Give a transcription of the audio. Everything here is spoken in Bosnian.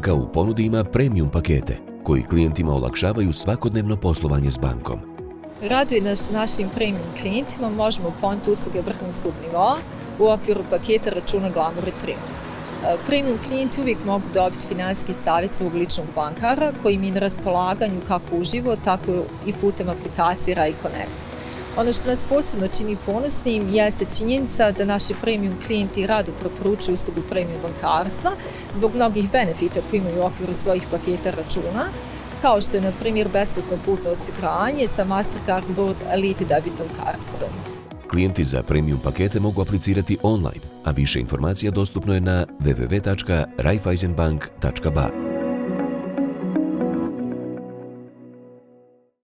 banka u ponudi ima premium pakete, koji klijentima olakšavaju svakodnevno poslovanje s bankom. Raduje nas našim premium klijentima možemo ponuditi usluge vrhunskog nivoa u okviru paketa računa Glamour i Triumf. Premium klijenti uvijek mogu dobiti finansijski savjet svog ličnog bankara koji im je na raspolaganju kako uživo, tako i putem aplikacije Rai Connect. Ono što nas posebno čini ponosnim jeste činjenica da naši premium klijenti rado preporučuju uslugu premium bankarstva zbog mnogih benefita koje imaju u okviru svojih paketa računa, kao što je, na primjer, besplatno putno osiguranje sa Mastercard World Elite debitnom karticom. Klijenti za premium pakete mogu aplicirati online, a više informacija dostupno je na www.raiffeisenbank.ba.